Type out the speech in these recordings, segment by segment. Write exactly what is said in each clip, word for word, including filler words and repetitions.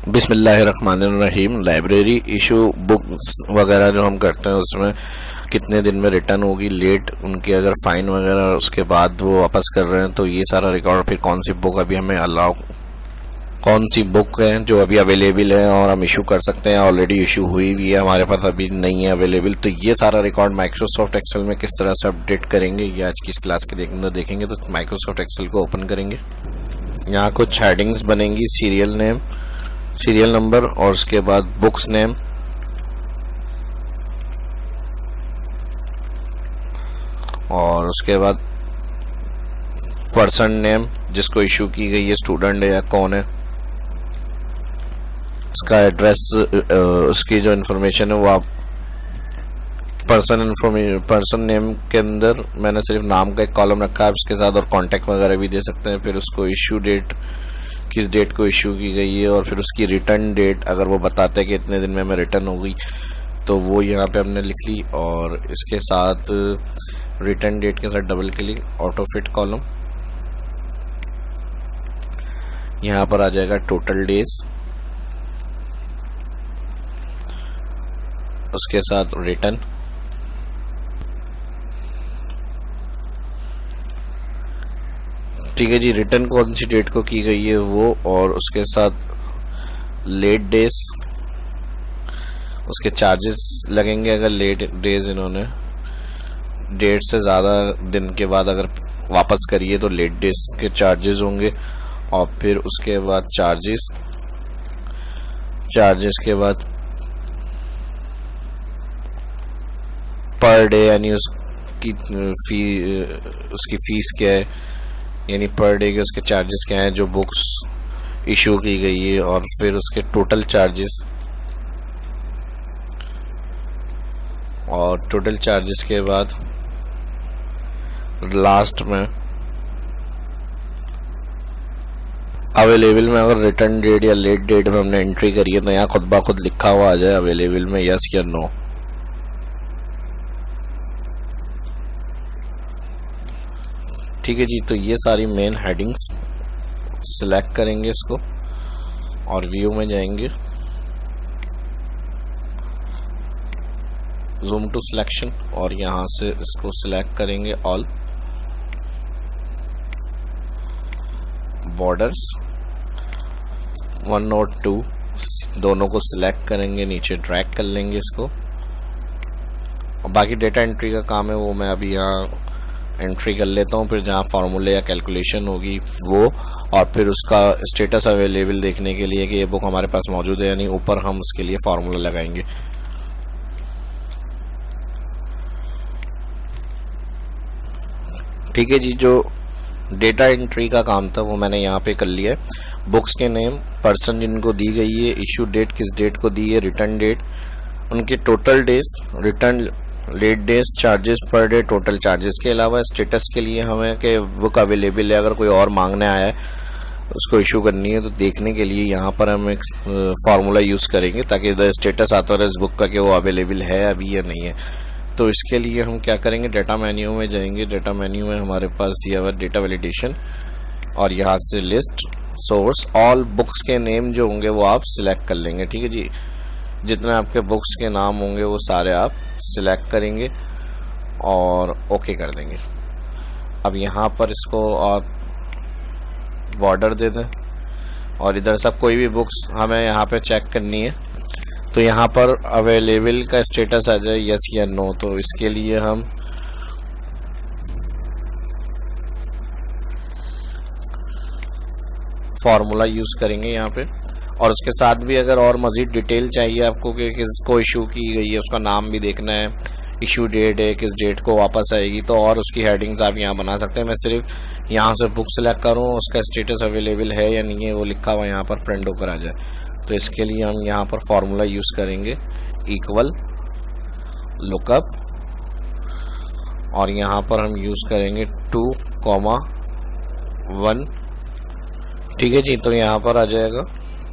बिस्मिल्लाहिर्रहमानिर्रहीम। Library issue books वगैरह जो हम करते हैं उसमें कितने दिन में रिटर्न होगी, लेट उनकी अगर फाइन वगैरह उसके बाद वो वापस कर रहे हैं तो ये सारा रिकॉर्ड, फिर कौन सी बुक अभी हमें अलाउ, कौन सी बुक है जो अभी अवेलेबल है और हम इशू कर सकते हैं, ऑलरेडी इशू हुई भी है, हमारे पास अभी नहीं है अवेलेबल, तो ये सारा रिकॉर्ड माइक्रोसॉफ्ट एक्सेल में किस तरह से अपडेट करेंगे ये आज की इस क्लास के अंदर देखेंगे। तो माइक्रोसॉफ्ट एक्सेल को ओपन करेंगे, यहाँ कुछ हेडिंग्स बनेंगी, सीरियल नेम, सीरियल नंबर और उसके बाद बुक्स नेम, और उसके बाद पर्सन नेम जिसको इशू की गई है, स्टूडेंट है या कौन है, उसका एड्रेस, उसकी जो इन्फॉर्मेशन है वो आप पर्सन इन्फॉर्मेशन, पर्सन नेम के अंदर मैंने सिर्फ नाम का एक कॉलम रखा है उसके साथ, और कॉन्टैक्ट वगैरह भी दे सकते हैं। फिर उसको इशू डेट, किस डेट को इशू की गई है, और फिर उसकी रिटर्न डेट अगर वो बताते हैं कि इतने दिन में हमें रिटर्न हो गई तो वो यहाँ पे हमने लिख ली, और इसके साथ रिटर्न डेट के साथ double click, auto fit column, यहाँ पर आ जाएगा टोटल डेज, उसके साथ रिटर्न, ठीक है जी, रिटर्न कौन सी डेट को की गई है वो, और उसके साथ लेट डेज, उसके चार्जेस लगेंगे अगर लेट डेज इन्होंने डेट से ज़्यादा दिन के बाद अगर वापस करिए तो लेट डेज के चार्जेस होंगे, और फिर उसके बाद चार्जेस, चार्जेस के बाद पर डे यानी उसकी फी, उसकी फीस क्या है, यानी पर डे के उसके चार्जेस क्या हैं जो बुक्स इशू की गई है, और फिर उसके टोटल चार्जेस, और टोटल चार्जेस के बाद लास्ट में अवेलेबल में अगर रिटर्न डेट या लेट डेट में हमने एंट्री करी है तो यहाँ खुद ब खुद लिखा हुआ आ जाए अवेलेबल में यस या नो। ठीक है जी, तो ये सारी मेन हेडिंग्स सिलेक्ट करेंगे इसको और व्यू में जाएंगे, जूम टू सिलेक्शन, और यहाँ से इसको सिलेक्ट करेंगे ऑल, बॉर्डर्स वन और टू दोनों को सिलेक्ट करेंगे, नीचे ड्रैग कर लेंगे इसको, और बाकी डेटा एंट्री का काम है वो मैं अभी यहाँ एंट्री कर लेता हूँ, फिर जहाँ फार्मूले या कैलकुलेशन होगी वो, और फिर उसका स्टेटस अवेलेबल देखने के लिए कि ये बुक हमारे पास मौजूद है या नहीं, ऊपर हम उसके लिए फार्मूला लगाएंगे। ठीक है जी, जो डेटा एंट्री का काम था वो मैंने यहाँ पे कर लिया है। बुक्स के नेम, पर्सन जिनको दी गई है, इशू डेट किस डेट को दी है, रिटर्न डेट, उनके total days, return late days, charges per day, total charges के अलावा स्टेटस के लिए हमें कि बुक अवेलेबल है, अगर कोई और मांगने आया है उसको इशू करनी है तो देखने के लिए यहाँ पर हम एक फार्मूला यूज़ करेंगे ताकि इधर स्टेटस आता रहे इस बुक का कि वो अवेलेबल है अभी या नहीं है। तो इसके लिए हम क्या करेंगे, डेटा मेन्यू में जाएंगे, डेटा मेन्यू में हमारे पास दिया हुआ डेटा वैलिडेशन, और यहाँ से लिस्ट, सोर्स, ऑल बुक्स के नेम जो होंगे वो आप सिलेक्ट कर लेंगे। ठीक है जी, जितने आपके बुक्स के नाम होंगे वो सारे आप सिलेक्ट करेंगे और ओके कर देंगे। अब यहाँ पर इसको आप बॉर्डर दे दें, और इधर सब कोई भी बुक्स हमें यहाँ पे चेक करनी है तो यहाँ पर अवेलेबल का स्टेटस आ जाए यस या नो, तो इसके लिए हम फॉर्मूला यूज़ करेंगे यहाँ पे, और उसके साथ भी अगर और मज़ीद डिटेल चाहिए आपको कि किसको इशू की गई है, उसका नाम भी देखना है, इशू डेट है, किस डेट को वापस आएगी, तो और उसकी हेडिंग्स आप यहाँ बना सकते हैं। मैं सिर्फ यहाँ से बुक सेलेक्ट करूँ, उसका स्टेटस अवेलेबल है या नहीं है वो लिखा हुआ यहाँ पर प्रिंट होकर आ जाए, तो इसके लिए हम यहाँ पर फॉर्मूला यूज़ करेंगे इक्वल लुकअप, और यहाँ पर हम यूज़ करेंगे टू कॉमा वन। ठीक है जी, तो यहाँ पर आ जाएगा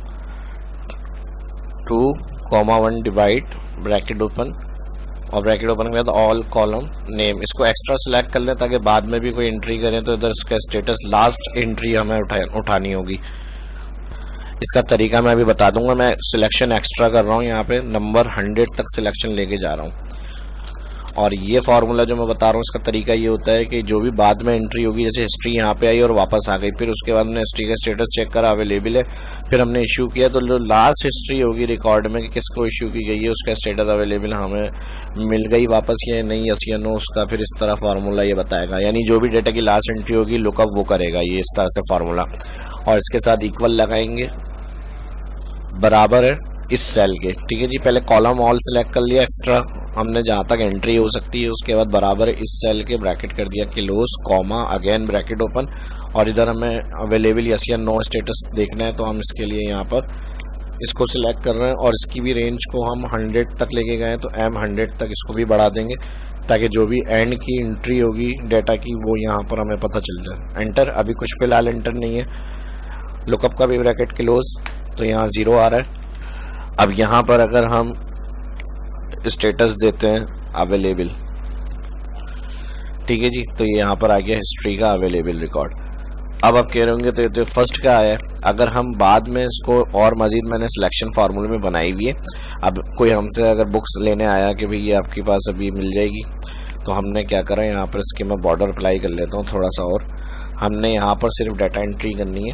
two comma one divide bracket open, और ब्रैकेट ओपन के बाद ऑल कॉलम नेम, इसको एक्स्ट्रा सेलेक्ट कर लें ताकि बाद में भी कोई एंट्री करें तो इधर इसका स्टेटस लास्ट एंट्री हमें उठा उठानी होगी। इसका तरीका मैं अभी बता दूंगा। मैं सिलेक्शन एक्स्ट्रा कर रहा हूँ, यहाँ पे नंबर हंड्रेड तक सिलेक्शन लेके जा रहा हूँ। और ये फार्मूला जो मैं बता रहा हूँ इसका तरीका ये होता है कि जो भी बाद में एंट्री होगी, जैसे हिस्ट्री यहाँ पे आई और वापस आ गई, फिर उसके बाद हमने हिस्ट्री का स्टेटस चेक करा अवेलेबल है, फिर हमने इशू किया, तो जो लास्ट हिस्ट्री होगी रिकॉर्ड में कि किसको इशू की गई है उसका स्टेटस अवेलेबल हमें मिल गई वापस या नहीं, यस या नो, उसका फिर इस तरह फार्मूला ये बताएगा। यानी जो भी डेटा की लास्ट एंट्री होगी लुकअप वो करेगा ये इस तरह से फार्मूला। और इसके साथ इक्वल लगाएंगे, बराबर है इस सेल के, ठीक है जी। पहले कॉलम ऑल सेलेक्ट कर लिया एक्स्ट्रा हमने जहाँ तक एंट्री हो सकती है, उसके बाद बराबर इस सेल के ब्रैकेट कर दिया close comma again bracket open. और इधर हमें अवेलेबल यस या नो स्टेटस देखना है, तो हम इसके लिए यहाँ पर इसको सिलेक्ट कर रहे हैं और इसकी भी रेंज को हम हंड्रेड तक लेके गए, तो एम हंड्रेड तक इसको भी बढ़ा देंगे ताकि जो भी एंड की एंट्री होगी डेटा की वो यहाँ पर हमें पता चल जाए। एंटर, अभी कुछ फिलहाल एंटर नहीं है। लुकअप का भी ब्रैकेट क्लोज, तो यहाँ जीरो आ रहा है। अब यहाँ पर अगर हम स्टेटस देते हैं अवेलेबल, ठीक है जी, तो ये यहाँ पर आ गया हिस्ट्री का अवेलेबल रिकॉर्ड। अब आप कह रहे होंगे तो ये तो फर्स्ट का आया है, अगर हम बाद में इसको और मजीद मैंने सिलेक्शन फार्मूले में बनाई हुई है, अब कोई हमसे अगर बुक्स लेने आया कि भाई ये आपके पास अभी मिल जाएगी, तो हमने क्या करा यहाँ पर इसके मैं बॉर्डर अप्लाई कर लेता हूँ थोड़ा सा, और हमने यहाँ पर सिर्फ डाटा एंट्री करनी है।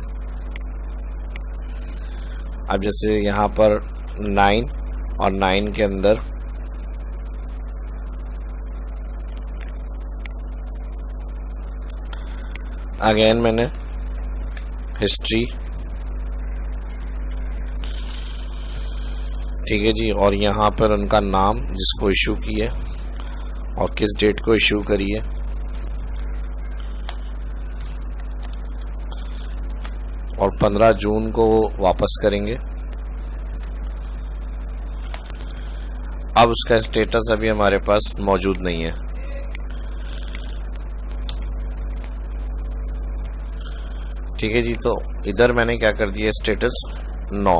अब जैसे यहाँ पर नाइन और नाइन के अंदर अगेन मैंने हिस्ट्री, ठीक है जी, और यहाँ पर उनका नाम जिसको इशू की है और किस डेट को इशू करी है, और पंद्रह जून को वापस करेंगे। अब उसका स्टेटस अभी हमारे पास मौजूद नहीं है, ठीक है जी। तो इधर मैंने क्या कर दिया, स्टेटस नौ,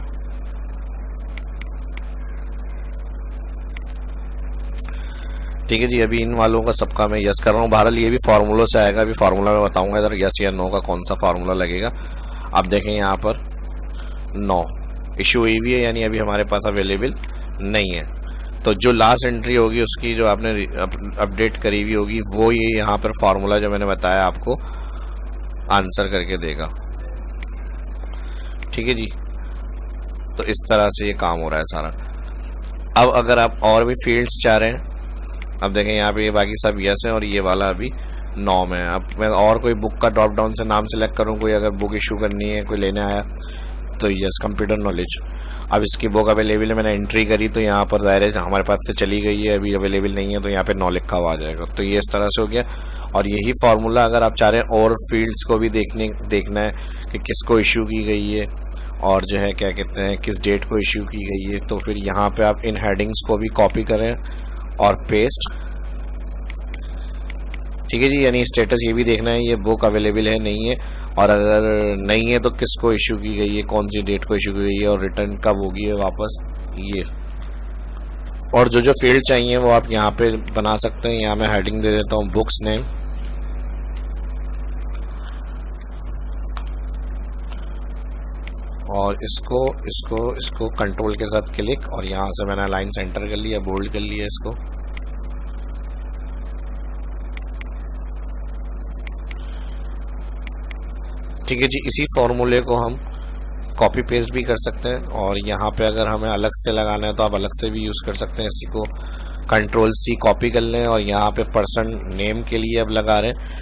ठीक है जी। अभी इन वालों का सबका मैं यस कर रहा हूँ, बहरहाल ये भी फार्मूला से आएगा, अभी फार्मूला में बताऊंगा इधर यस या नो का कौन सा फार्मूला लगेगा। अब देखें यहाँ पर नौ इशू हुई हुई है, यानी अभी हमारे पास अवेलेबल नहीं है। तो जो लास्ट एंट्री होगी उसकी जो आपने अपडेट करी हुई होगी वो ये यहाँ पर फार्मूला जो मैंने बताया आपको आंसर करके देगा, ठीक है जी। तो इस तरह से ये काम हो रहा है सारा। अब अगर आप और भी फील्ड्स चाह रहे हैं, अब देखें यहाँ पे ये बाकी सब यस है और ये वाला अभी नौ में है। अब मैं और कोई बुक का ड्रॉप डाउन से नाम सेलेक्ट करूँ, कोई अगर बुक इशू करनी है, कोई लेने आया, तो यस कंप्यूटर नॉलेज। अब इसकी बुक अवेलेबल है, मैंने एंट्री करी तो यहाँ पर ज़ाहिर है हमारे पास से चली गई है, अभी अवेलेबल नहीं है, तो यहाँ पे नौ लिखा हुआ आ जाएगा। तो ये इस तरह से हो गया। और यही फार्मूला अगर आप चाह रहे हैं और फील्ड्स को भी देखने देखना है कि किसको इशू की गई है और जो है क्या कहते हैं किस डेट को इशू की गई है, तो फिर यहाँ पे आप इन हेडिंग्स को भी कॉपी करें और पेस्ट, ठीक है जी। यानी स्टेटस ये भी देखना है ये बुक अवेलेबल है नहीं है, और अगर नहीं है तो किसको इशू की गई है, कौन सी डेट को इशू की गई है और रिटर्न कब होगी है वापस ये। और जो जो फील्ड चाहिए वो आप यहाँ पे बना सकते हैं। यहाँ मैं हेडिंग दे देता हूँ बुक्स नेम, और इसको इसको इसको कंट्रोल के साथ क्लिक, और यहाँ से मैंने लाइन सेंटर कर लिया, बोल्ड कर लिया इसको। ठीक है जी। इसी फॉर्मूले को हम कॉपी पेस्ट भी कर सकते हैं, और यहाँ पे अगर हमें अलग से लगाना है तो आप अलग से भी यूज़ कर सकते हैं। इसी को कंट्रोल सी कॉपी कर लें, और यहाँ पे पर्सन नेम के लिए अब लगा रहे हैं,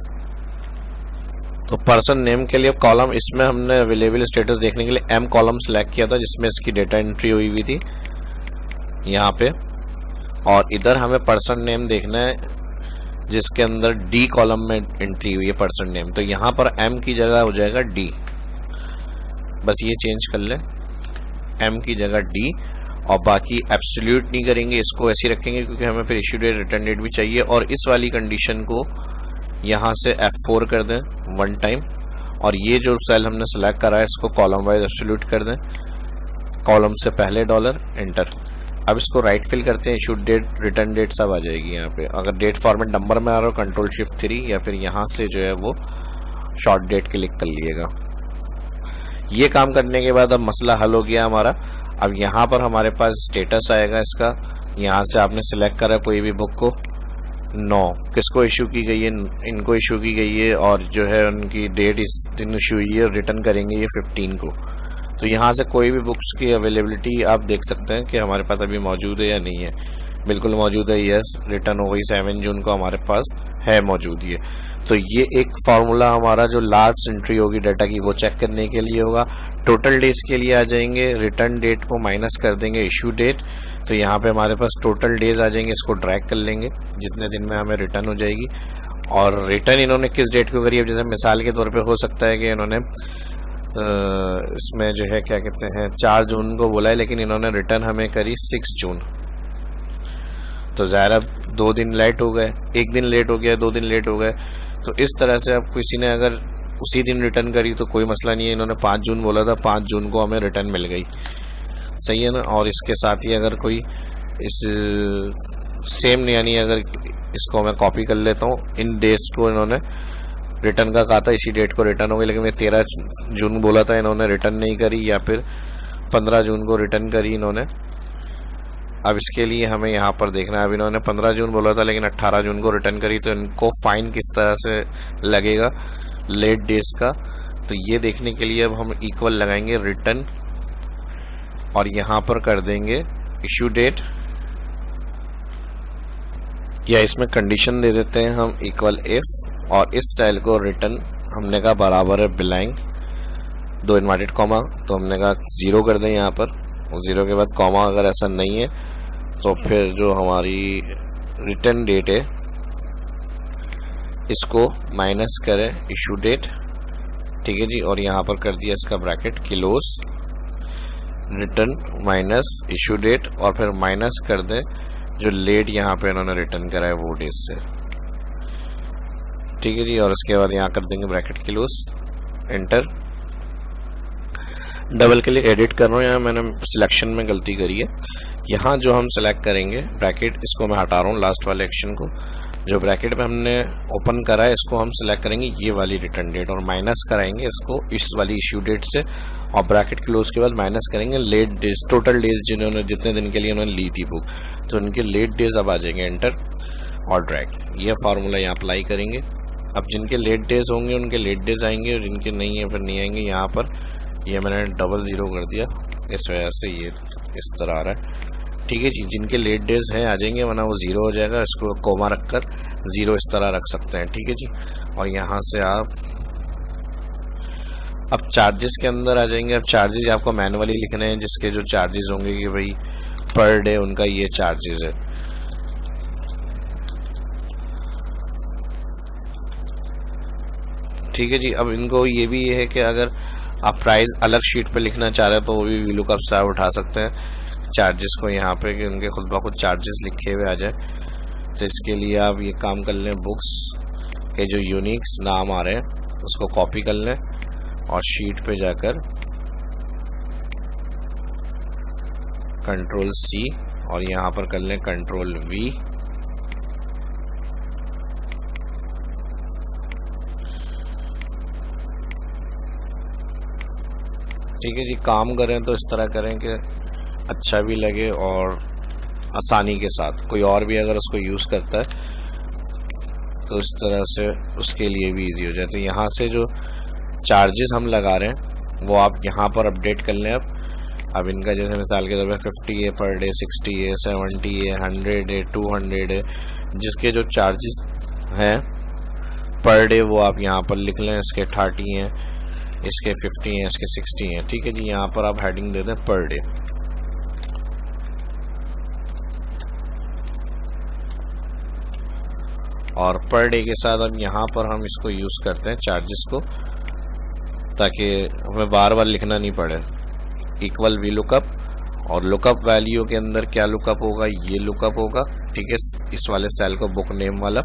तो पर्सन नेम के लिए कॉलम, इसमें हमने अवेलेबल स्टेटस देखने के लिए एम कॉलम सेलेक्ट किया था जिसमें इसकी डेटा एंट्री हुई हुई थी यहाँ पे, और इधर हमें पर्सन नेम देखना है जिसके अंदर डी कॉलम में एंट्री हुई है पर्सन नेम, तो यहाँ पर एम की जगह हो जाएगा डी। बस ये चेंज कर लें, एम की जगह डी, और बाकी एब्सोल्यूट नहीं करेंगे, इसको ऐसे ही रखेंगे क्योंकि हमें फिर इश्यू डेट रिटर्न डेट भी चाहिए। और इस वाली कंडीशन को यहाँ से एफ फोर कर दें वन टाइम, और ये जो सेल हमने सेलेक्ट करा है इसको कॉलम वाइज एब्सोल्यूट कर दें, कॉलम से पहले डॉलर एंटर। अब इसको राइट फिल करते हैं, इशू डेट रिटर्न डेट सब आ जाएगी यहाँ पे। अगर डेट फॉर्मेट नंबर में आ रहा हो कंट्रोल शिफ्ट थ्री, या फिर यहाँ से जो है वो शॉर्ट डेट क्लिक कर लिएगा। ये काम करने के बाद अब मसला हल हो गया हमारा। अब यहाँ पर हमारे पास स्टेटस आएगा इसका, यहाँ से आपने सिलेक्ट करा कोई भी बुक को, नौ किसको इशू की गई है, इनको इशू की गई है, और जो है उनकी डेट इस दिन इशू हुई है, रिटर्न करेंगे ये फिफ्टीन को। तो यहाँ से कोई भी बुक्स की अवेलेबिलिटी आप देख सकते हैं कि हमारे पास अभी मौजूद है या नहीं है। बिल्कुल मौजूद है, यस, रिटर्न हो गई सेवन जून को हमारे पास है मौजूद ये। तो ये एक फार्मूला हमारा जो लास्ट एंट्री होगी डाटा की वो चेक करने के लिए होगा। टोटल डेज के लिए आ जाएंगे, रिटर्न डेट को माइनस कर देंगे इशू डेट, तो यहाँ पे हमारे पास टोटल डेज आ जाएंगे, इसको ड्रैग कर लेंगे जितने दिन में हमें रिटर्न हो जाएगी। और रिटर्न इन्होंने किस डेट को करी है, जैसे मिसाल के तौर पे हो सकता है कि इन्होंने इसमें जो है क्या कहते हैं चार जून को बोला है, लेकिन इन्होंने रिटर्न हमें करी सिक्स जून। तो ज़ाहिर अब दो दिन लेट हो गए, एक दिन लेट हो गया, दो दिन लेट हो गए। तो इस तरह से अब किसी ने अगर उसी दिन रिटर्न करी तो कोई मसला नहीं है। इन्होंने पाँच जून बोला था, पाँच जून को हमें रिटर्न मिल गई, सही है ना। और इसके साथ ही अगर कोई इस सेम यानी अगर इसको मैं कॉपी कर लेता हूँ, इन डेट्स को इन्होंने रिटर्न का कहा था, इसी डेट को रिटर्न हो गई, लेकिन मैं तेरह जून बोला था, इन्होंने रिटर्न नहीं करी, या फिर पंद्रह जून को रिटर्न करी इन्होंने। अब इसके लिए हमें यहाँ पर देखना है, अब इन्होंने पंद्रह जून बोला था लेकिन अट्ठारह जून को रिटर्न करी, तो इनको फाइन किस तरह से लगेगा लेट डेज का। तो ये देखने के लिए अब हम इक्वल लगाएंगे रिटर्न, और यहाँ पर कर देंगे इशू डेट, या इसमें कंडीशन दे देते हैं हम इक्वल इफ, और इस सेल को रिटर्न हमने कहा बराबर है बिलाइंग, दो इन्वर्टेड कॉमा, तो हमने कहा जीरो कर दें यहाँ पर, और जीरो के बाद कॉमा। अगर ऐसा नहीं है तो फिर जो हमारी रिटर्न डेट है इसको माइनस करें इशू डेट, ठीक है जी, और यहाँ पर कर दिया इसका bracket close, return minus issue date, और फिर माइनस कर दें जो लेट यहाँ पे इन्होंने रिटर्न करा है वो डेज से, ठीक है जी। और उसके बाद यहाँ कर देंगे bracket close, enter. Double click edit कर रहा हूँ, यहाँ मैंने सिलेक्शन में गलती करी है। यहाँ जो हम सिलेक्ट करेंगे ब्रैकेट, इसको मैं हटा रहा हूँ लास्ट वाले एक्शन को, जो ब्रैकेट में हमने ओपन करा है इसको हम सिलेक्ट करेंगे ये वाली रिटर्न डेट, और माइनस कराएंगे इसको इस वाली इश्यू डेट से, और ब्रैकेट क्लोज के बाद माइनस करेंगे लेट डेज, टोटल डेज जिन्होंने जितने दिन के लिए उन्होंने ली थी बुक, तो उनके लेट डेज अब आ जाएंगे, एंटर और ड्रैग। ये फार्मूला यहाँ अप्लाई करेंगे। अब जिनके लेट डेज होंगे उनके लेट डेज आएंगे, और जिनके नहीं है फिर नहीं आएंगे। यहाँ पर ये मैंने डबल ज़ीरो कर दिया, इस वजह से ये इस तरह आ रहा है, ठीक है जी। जिनके लेट डेज हैं आ जाएंगे, वरना वो ज़ीरो हो जाएगा, इसको कोमा रखकर ज़ीरो इस तरह रख सकते हैं, ठीक है जी। और यहाँ से आप अब चार्जेस के अंदर आ जाएंगे। अब चार्जेस आपको मैनुअली लिखने हैं, जिसके जो चार्जेस होंगे कि भाई पर डे उनका ये चार्जेस है, ठीक है जी। अब इनको ये भी ये है कि अगर आप प्राइस अलग शीट पे लिखना चाह रहे हैं तो वो भी वी लुकअप से आप उठा सकते हैं चार्जेस को यहाँ पे, कि उनके खुद ब खुद चार्जेस लिखे हुए आ जाए। तो इसके लिए आप ये काम कर लें, बुक्स के जो यूनिक्स नाम आ रहे हैं उसको कॉपी कर लें, और शीट पे जाकर कंट्रोल सी, और यहाँ पर कर लें कंट्रोल वी, ठीक है जी। काम करें तो इस तरह करें कि अच्छा भी लगे और आसानी के साथ, कोई और भी अगर उसको यूज़ करता है तो इस तरह से उसके लिए भी इजी हो जाए। तो यहाँ से जो चार्जेस हम लगा रहे हैं वो आप यहाँ पर अपडेट कर लें। अब अब इनका जैसे मिसाल के तौर पर फिफ्टी है पर डे, सिक्सटी है, सेवेंटी है, हंड्रेड है, टू हंड्रेड है, जिसके जो चार्जेस हैं पर डे वो आप यहाँ पर लिख लें। इसके थर्टी हैं, इसके फिफ्टी हैं, इसके सिक्सटी हैं, ठीक है जी। यहाँ पर आप हेडिंग दे दें पर डे, और पर डे के साथ अब यहाँ पर हम इसको यूज़ करते हैं चार्जेस को, ताकि हमें बार बार लिखना नहीं पड़े। इक्वल वी लुकअप, और लुकअप वैल्यू के अंदर क्या लुकअप होगा, ये लुकअप होगा, ठीक है। इस वाले सेल को बुक नेम वाला,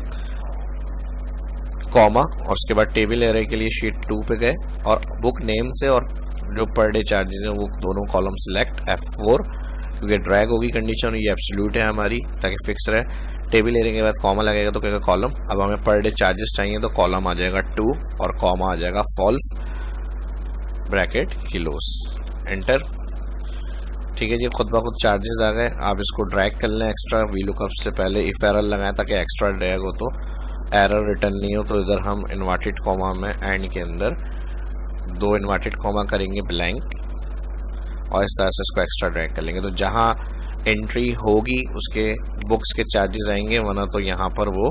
कॉमा, और उसके बाद टेबल एरे के लिए शीट टू पे गए, और बुक नेम से और जो पर डे चार्जेस हैं वो दोनों कॉलम सिलेक्ट एफ फोर, क्योंकि ड्रैग होगी कंडीशन, ये एब्सोल्यूट है हमारी ताकि फिक्स रहे। टेबल एरे के बाद कॉमा लगेगा तो कहेगा कॉलम। अब हमें पर डे चार्जेस चाहिए तो कॉलम आ जाएगा टू और कॉमा आ जाएगा फॉल्स, ब्रैकेट किलोस, एंटर। ठीक है जी, खुद ब खुद चार्जेस आ गए। आप इसको ड्रैग कर लें एक्स्ट्रा वी लुकअप से पहले इफ एरर लगाएं ताकि एक्स्ट्रा ड्रैग हो, तो एरर रिटर्न नहीं हो। तो इधर हम इन्वर्टेड कॉमा में एंड के अंदर दो इन्वर्टेड कॉमा करेंगे ब्लैंक और इस तरह से इसको एक्स्ट्रा ड्रैग कर लेंगे। तो जहां एंट्री होगी उसके बुक्स के चार्जेस आएंगे, वरना तो यहाँ पर वो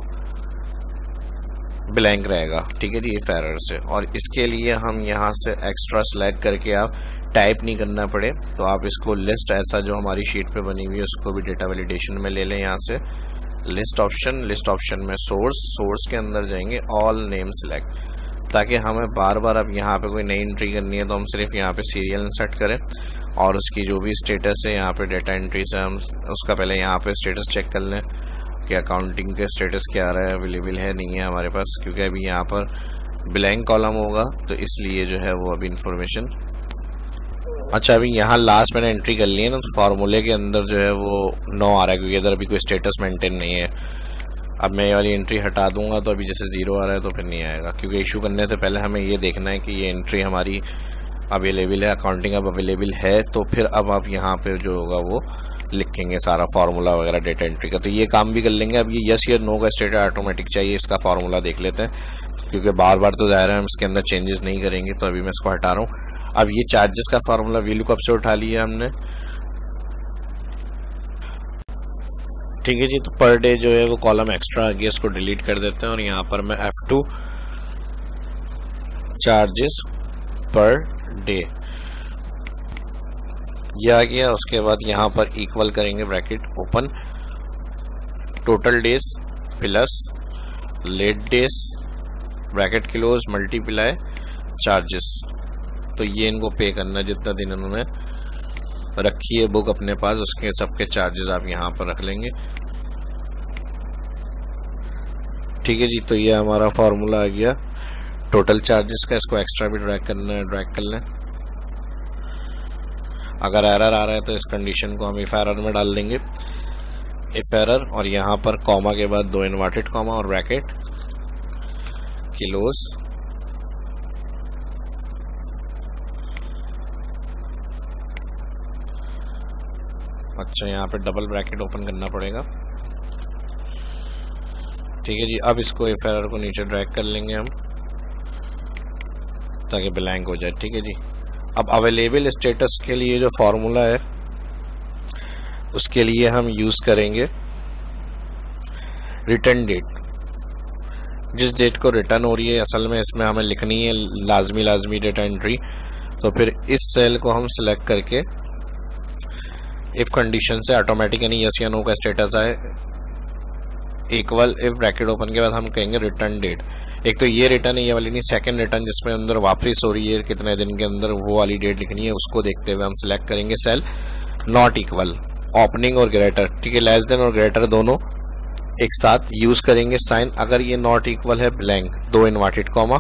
ब्लैंक रहेगा। ठीक है जी, इफ एरर से। और इसके लिए हम यहाँ से एक्स्ट्रा सेलेक्ट करके, आप टाइप नहीं करना पड़े तो आप इसको लिस्ट ऐसा जो हमारी शीट पे बनी हुई है उसको भी डेटा वैलिडेशन में ले लें। यहाँ से लिस्ट ऑप्शन, लिस्ट ऑप्शन में सोर्स, सोर्स के अंदर जाएंगे ऑल नेम सेलेक्ट, ताकि हमें बार बार अब यहाँ पे कोई नई एंट्री करनी है तो हम सिर्फ यहाँ पे सीरियल इंसर्ट करें और उसकी जो भी स्टेटस है यहाँ पे डेटा एंट्री से हम उसका पहले यहाँ पे स्टेटस चेक कर लें कि अकाउंटिंग के स्टेटस क्या आ रहा है, अवेलेबल है नहीं है हमारे पास, क्योंकि अभी यहाँ पर ब्लैंक कॉलम होगा तो इसलिए जो है वो अभी इंफॉर्मेशन। अच्छा, अभी यहाँ लास्ट मैंने एंट्री कर ली है ना, तो फार्मूले के अंदर जो है वो नौ आ रहा है क्योंकि इधर अभी कोई स्टेटस मेंटेन नहीं है। अब मैं ये वाली एंट्री हटा दूंगा तो अभी जैसे जीरो आ रहा है तो फिर नहीं आएगा, क्योंकि इशू करने से पहले हमें ये देखना है कि ये एंट्री हमारी अवेलेबल है, अकाउंटिंग अब अवेलेबल है, तो फिर अब आप यहाँ पे जो होगा वो लिखेंगे सारा फार्मूला वगैरह डेटा एंट्री का। तो ये काम भी कर लेंगे। अब ये यस या नो का स्टेटस ऑटोमेटिक चाहिए, इसका फार्मूला देख लेते हैं क्योंकि बार बार तो जाहिर है हम इसके अंदर चेंजेस नहीं करेंगे, तो अभी मैं इसको हटा रहा हूँ। अब ये चार्जेस का फार्मूला वी लुकअप से उठा लिया हमने। ठीक है जी, तो पर डे जो है वो कॉलम एक्स्ट्रा आ गया, इसको डिलीट कर देते हैं और यहाँ पर मैं F two charges per day ये आ गया। उसके बाद यहाँ पर इक्वल करेंगे bracket open total days plus late days bracket close multiply charges. तो ये इनको पे करना जितना दिन इन्होंने रखी है बुक अपने पास, उसके सबके चार्जेस आप यहाँ पर रख लेंगे। ठीक है जी, तो ये हमारा फार्मूला आ गया टोटल चार्जेस का। इसको एक्स्ट्रा भी ड्रैग करना है, ड्रैग कर लें। अगर एरर आ रहा है तो इस कंडीशन को हम इफ एरर में डाल देंगे, इफ एरर, और यहाँ पर कॉमा के बाद दो इन्वर्टेड कॉमा और ब्रैकेट किलोस अच्छा यहाँ पे डबल ब्रैकेट ओपन करना पड़ेगा। ठीक है जी, अब इसको इफ एरर को नीचे ड्रैग कर लेंगे हम ताकि ब्लैंक हो जाए। ठीक है जी, अब अवेलेबल स्टेटस के लिए जो फॉर्मूला है उसके लिए हम यूज करेंगे रिटर्न डेट। जिस डेट को रिटर्न हो रही है असल में इसमें हमें लिखनी है लाजमी लाजमी डेटा एंट्री, तो फिर इस सेल को हम सिलेक्ट करके इफ कंडीशन से ऑटोमेटिक यानी यस या नो का स्टेटस आए इक्वल इफ ब्रैकेट ओपन के बाद हम कहेंगे रिटर्न डेट। एक तो ये रिटर्न है, ये वाली नहीं, सेकंड रिटर्न जिसमें अंदर वापस हो रही है कितने दिन के अंदर, वो वाली डेट लिखनी है। उसको देखते हुए हम सिलेक्ट करेंगे सेल नॉट इक्वल ओपनिंग और ग्रेटर। ठीक है, लेस देन और ग्रेटर दोनों एक साथ यूज करेंगे साइन। अगर ये नॉट इक्वल है ब्लैंक, दो इन्वर्टेड कॉमा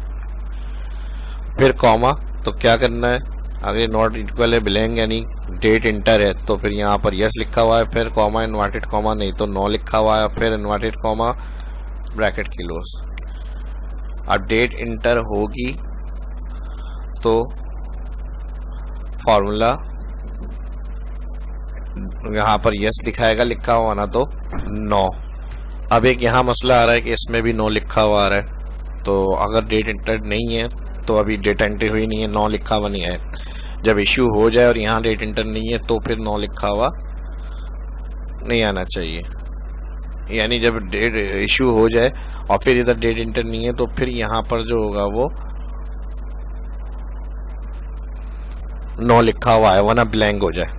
फिर कॉमा, तो क्या करना है, अगर ये नॉट इक्वल है ब्लैंक यानी डेट इंटर है तो फिर यहाँ पर यस लिखा हुआ है, फिर कॉमा इन्वर्टेड कॉमा, नहीं तो नो लिखा हुआ है, फिर इन्वर्टेड कॉमा ब्रैकेट क्लोज। अब डेट इंटर होगी तो फॉर्मूला यहाँ पर यस दिखाएगा लिखा हुआ ना तो नो। अब एक यहाँ मसला आ रहा है कि इसमें भी नो लिखा हुआ आ रहा है, तो अगर डेट इंटर नहीं है तो अभी डेट एंट्री हुई नहीं है, नो लिखा हुआ नहीं है। जब इश्यू हो जाए और यहाँ डेट इंटर नहीं है तो फिर नो लिखा हुआ नहीं आना चाहिए, यानी जब डेट इश्यू हो जाए और फिर इधर डेट इंटर नहीं है तो फिर यहाँ पर जो होगा वो नो लिखा हुआ है, वरना ब्लैंक हो जाए।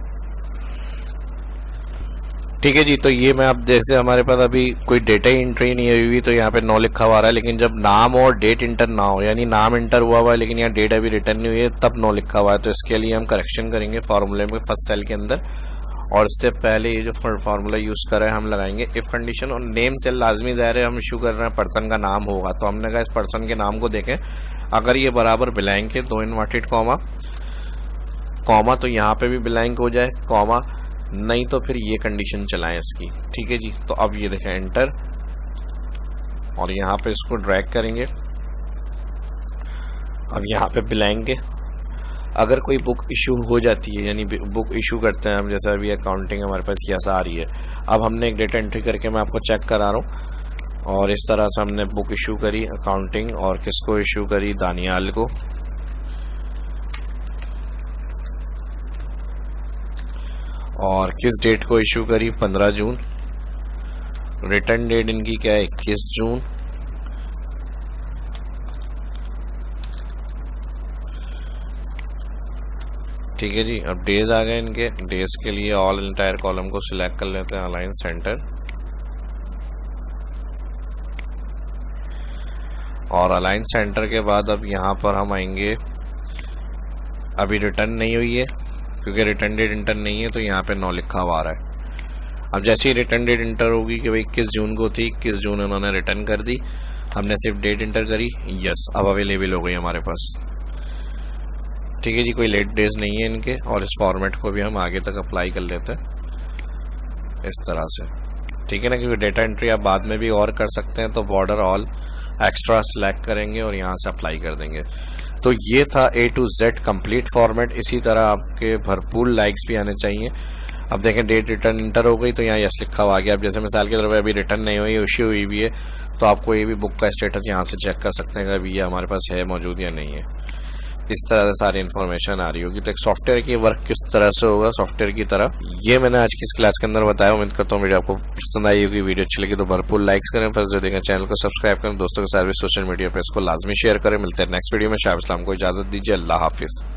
ठीक है जी, तो ये मैं अब जैसे हमारे पास अभी कोई डेटा एंट्री नहीं हुई हुई तो यहाँ पे नो लिखा हुआ रहा है, लेकिन जब नाम और डेट इंटर ना हो, यानी नाम इंटर हुआ हुआ है लेकिन यहाँ डेट अभी रिटर्न नहीं हुई है, तब नो लिखा हुआ है। तो इसके लिए हम करेक्शन करेंगे फार्मूले में फर्स्ट सेल के अंदर, और इससे पहले ये जो फार्मूला यूज कर रहे हैं हम लगाएंगे इफ कंडीशन। और नेम सेल लाजमी ज़ाहिर है हम इशू कर रहे हैं पर्सन का नाम होगा, तो हमने कहा इस पर्सन के नाम को देखें, अगर ये बराबर ब्लैंक है दो इन्वर्टेड कॉमा कॉमा तो यहाँ पे भी ब्लैंक हो जाए कॉमा, नहीं तो फिर ये कंडीशन चलाएं इसकी। ठीक है जी, तो अब ये देखें एंटर, और यहाँ पे इसको ड्रैग करेंगे। अब यहाँ पे ब्लैंक है अगर कोई बुक इशू हो जाती है, यानी बुक इशू करते हैं हम, जैसे अभी अकाउंटिंग हमारे पास कैसा आ रही है, अब हमने एक डेटा एंट्री करके मैं आपको चेक करा रहा हूँ। और इस तरह से हमने बुक इशू करी अकाउंटिंग, और किसको इशू करी, दानियाल को। और किस डेट को इशू करी, पंद्रह जून। रिटर्न डेट इनकी क्या है, इक्कीस जून। ठीक है जी। अब डेज आ गए इनके। डेज के लिए ऑल इंटायर कॉलम को सिलेक्ट कर लेते हैं, अलाइन सेंटर। और अलाइन सेंटर के बाद अब यहाँ पर हम आएंगे, अभी रिटर्न नहीं हुई है क्योंकि रिटर्न डेट इंटर नहीं है, तो यहाँ पे नौ लिखा हुआ आ रहा है। अब जैसे ही रिटर्न डेट इंटर होगी कि भाई इक्कीस जून को थी, इक्कीस जून उन्होंने रिटर्न कर दी, हमने सिर्फ डेट इंटर करी, यस अब अवेलेबल हो गई हमारे पास। ठीक है जी, कोई लेट डेज नहीं है इनके। और इस फॉर्मेट को भी हम आगे तक अप्लाई कर लेते हैं इस तरह से। ठीक है ना, क्योंकि डेटा एंट्री आप बाद में भी और कर सकते हैं, तो बॉर्डर ऑल एक्स्ट्रा सेलेक्ट करेंगे और यहाँ से अप्लाई कर देंगे। तो ये था A to Z complete format. इसी तरह आपके भरपूर लाइक्स भी आने चाहिए। अब देखें डेट रिटर्न इंटर हो गई तो यहाँ यस लिखा हुआ आ गया। अब जैसे मिसाल की तरफ अभी रिटर्न नहीं हुई, इश्यू हुई भी है, तो आपको ये भी बुक का स्टेटस यहाँ से चेक कर सकते हैं कि अभी ये हमारे पास है मौजूद या नहीं है। इस तरह से सारी इन्फॉर्मेशन आ रही होगी। तो एक सॉफ्टवेयर की वर्क किस तरह से होगा सॉफ्टवेयर की तरह, ये मैंने आज की इस क्लास के अंदर बताया। उम्मीद करता हूँ वीडियो आपको पसंद आई होगी। वीडियो अच्छी लगी तो भरपूर लाइक्स करें, फिर जो देखें चैनल को सब्सक्राइब करें, दोस्तों के साथ भी सोशल मीडिया पे इसको लाजमी शेयर करें। मिलते हैं नेक्स्ट वीडियो में। शाह इस्लाम को इजाजत दीजिए। अल्लाह हाफिज।